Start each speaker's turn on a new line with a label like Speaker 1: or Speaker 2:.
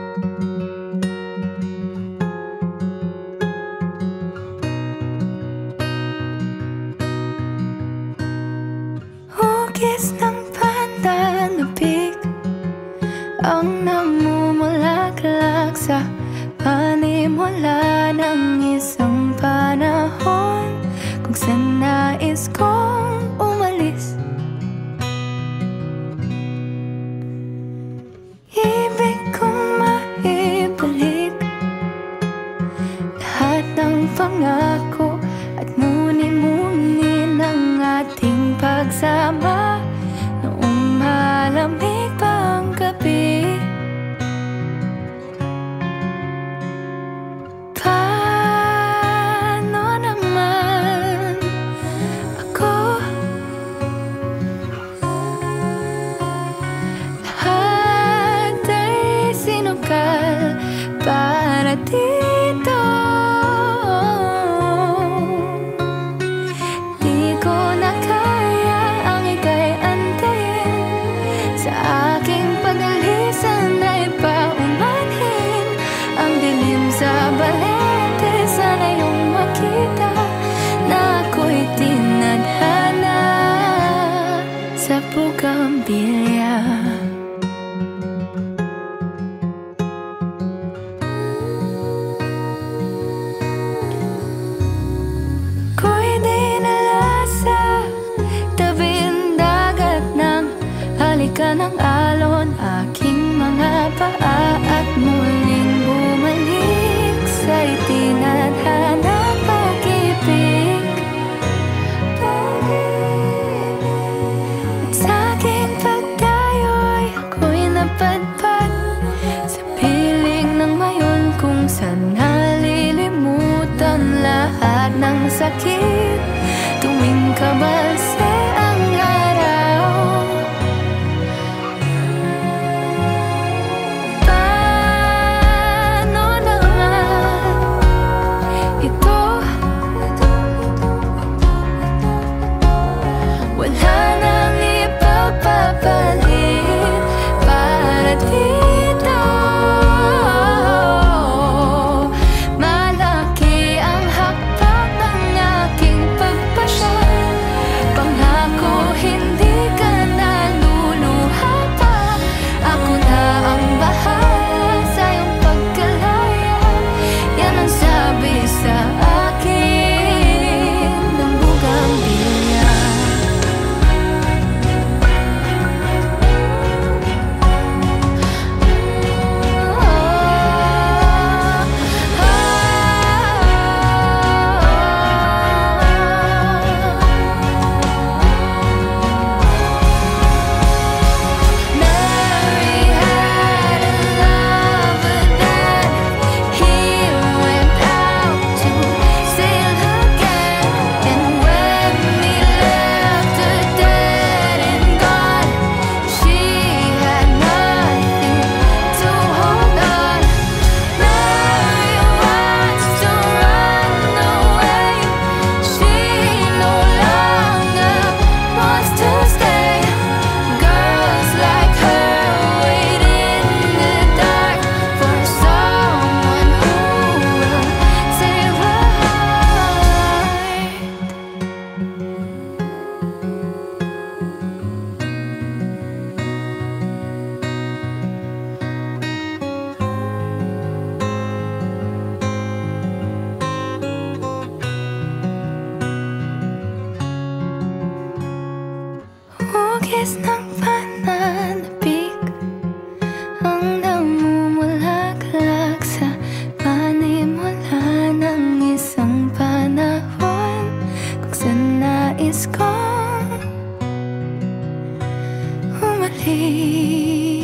Speaker 1: Hugis ng pananabik ang namumulaklak sa panimula ng isang panahon kung saan nais kong umalis. Ibig kong maibalik lahat ng pangako at muni-muni ng ating pagsama noong malamig pa ang gabi. Paano naman ako? Lahat ay sinukal para dito. Di ko na kaya ang ika'y antayin. Sa aking pag-alisan ay paumanhin ang dilim sa balete. Sana iyong makita na ako'y tinadhana sa bugambilya. Ako'y dinala sa tabing dagat ng halikan ng alon, aking mga paa at muling bumalik sa itinadhanang pag-ibig. At sa aking pagdayo'y ako'y napadpad sa piling ng mayon kung saan nalilimutan lahat ng sakit tuwing kabalse ang araw. Paano naman ito? Wala nang ipapapalit para dito. Malaki ang hakbang ng aking pagpasya. Pangako hindi ka naluluha pa. Ako na ang bahala sa iyong pagkalaya. Yan ang sabi sa akin ng bugambilya. Mary had a lover that he went out to sail again, and when he left her dead and gone, she had nothing to hold on. Mary wants to run away. She no longer wants to stay. Girls like her wait in the dark for someone who will save her heart. Hugis ng pananabik ang namumulaklak sa panimula ng isang panahon kung saan nais kong umalis.